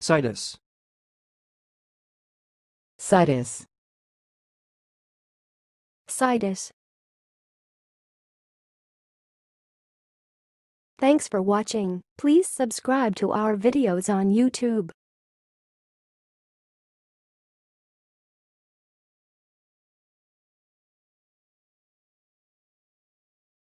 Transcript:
citess, citess, citess. Thanks for watching. Please subscribe to our videos on YouTube.